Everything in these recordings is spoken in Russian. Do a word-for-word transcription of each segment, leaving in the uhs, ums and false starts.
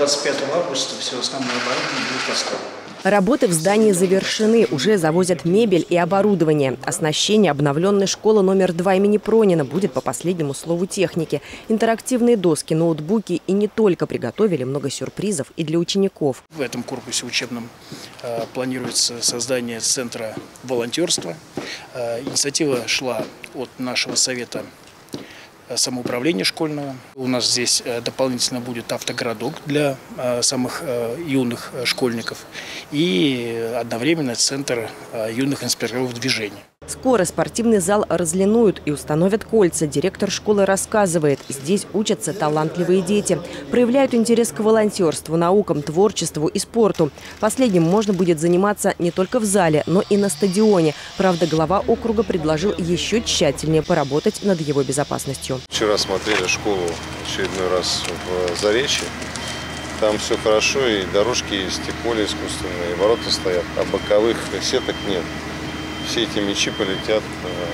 двадцать пятого августа все основное оборудование будет поставлено. Работы в здании завершены. Уже завозят мебель и оборудование. Оснащение обновленной школы номер два имени Пронина будет по последнему слову техники. Интерактивные доски, ноутбуки и не только приготовили много сюрпризов и для учеников. В этом корпусе учебном э, планируется создание центра волонтерства. Э, инициатива шла от нашего совета самоуправления школьного. У нас здесь дополнительно будет автогородок для самых юных школьников и одновременно центр юных инспекторов движения. Скоро спортивный зал разлинуют и установят кольца. Директор школы рассказывает, здесь учатся талантливые дети. Проявляют интерес к волонтерству, наукам, творчеству и спорту. Последним можно будет заниматься не только в зале, но и на стадионе. Правда, глава округа предложил еще тщательнее поработать над его безопасностью. Вчера смотрели школу очередной раз в Заречье. Там все хорошо, и дорожки есть, и поле искусственное, и ворота стоят, а боковых сеток нет. Все эти мячи полетят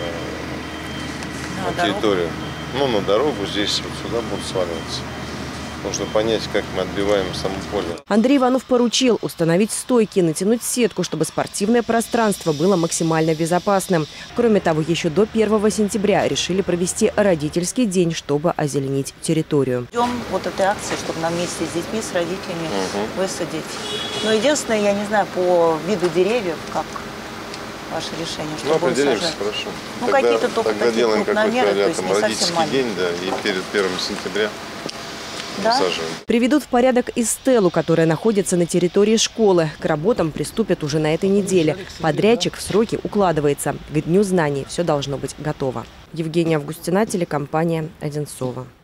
э, на, на территорию. Ну, на дорогу здесь, вот сюда будут сваливаться. Нужно понять, как мы отбиваем само поле. Андрей Иванов поручил установить стойки, натянуть сетку, чтобы спортивное пространство было максимально безопасным. Кроме того, еще до первого сентября решили провести родительский день, чтобы озеленить территорию. Ждем вот этой акции, чтобы нам вместе с детьми, с родителями угу. высадить. Но единственное, я не знаю, по виду деревьев, как ваше решение, чтобы ну, определимся, хорошо. Ну, какие-то только тогда такие делаем крупномеры, то есть там, не совсем родительский маленькие. день, да, и перед первым сентября да? высаживаем. Приведут в порядок и стелу, которая находится на территории школы. К работам приступят уже на этой неделе. Подрядчик в сроки укладывается. К Дню знаний все должно быть готово. Евгения Августина, телекомпания «Одинцово».